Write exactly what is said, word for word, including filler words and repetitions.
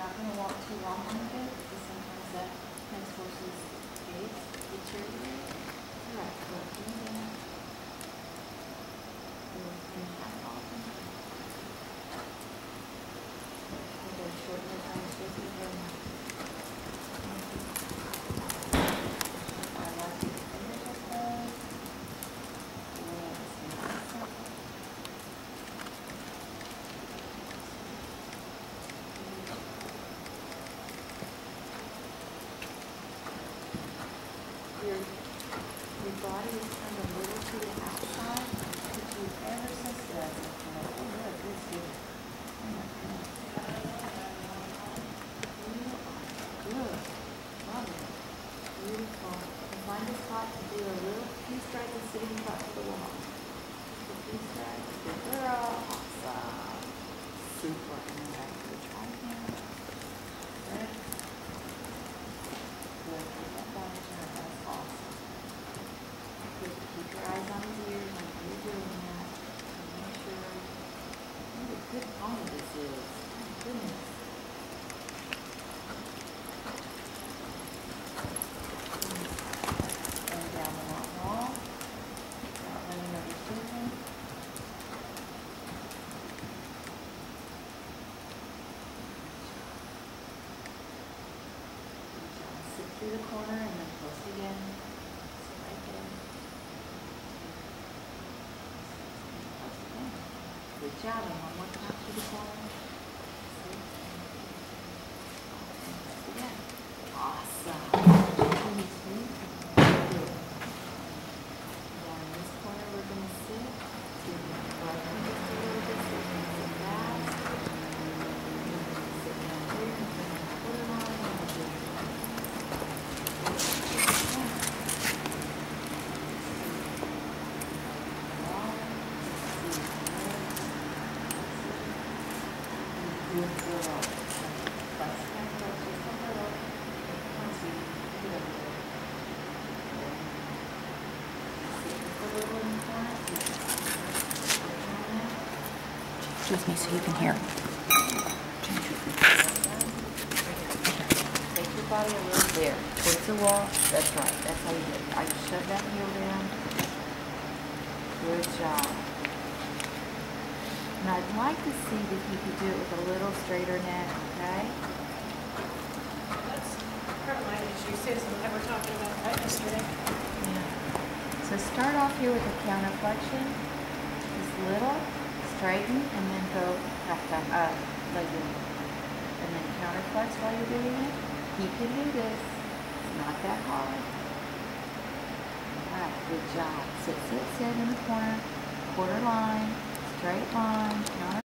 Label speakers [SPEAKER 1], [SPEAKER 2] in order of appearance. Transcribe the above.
[SPEAKER 1] not going to walk too long on it because sometimes that makes horses' gait deteriorate. All right, so do that. We'll finish that off. We'll go shorten the time so you can. I like to finish this one. Your, your body is turned a little to the outside, but you ever so slightly. Oh, look, this is oh my goodness. Good. Love it. Beautiful. And find a spot to do a little few strides of sitting up to the wall. Just a few strides. Good girl. Awesome. Super. And then back to the try again. Good. Good. Keep that body turn. That's awesome. Good. Keep your eyes on his ears when you're doing that. And make sure. What a good pony this is. My goodness. And down the long wall. Not letting over sitting. Sit through the corner and then close again. Sit right there. Close again. Good job. And one more time through the corner. Sit. Close again. Awesome. Good. Now in this corner we're going to sit. So you're going to welcome just a little bit. So you're going to sit fast. Sit down here. Put it on. And do it. Good girl. Press and press just a little. Once you get over there. Sit just a little in the corner.
[SPEAKER 2] Excuse me so you can hear.
[SPEAKER 1] Take your body a little there. Towards the wall. That's right. That's how you do it. I just shove that heel down. Good job. And I'd like to see if you could do it with a little straighter neck, okay?
[SPEAKER 3] That's part of my issue, Susan, that we're talking about that yesterday.
[SPEAKER 1] Yeah. So start off here with a counter flexion. Just little, straighten, and then go back down, uh, like this. And then counter flex while you're doing it. You can do this. It's not that hard. Alright, good job. Sit, sit, sit in the corner. Quarter line, straight line, counter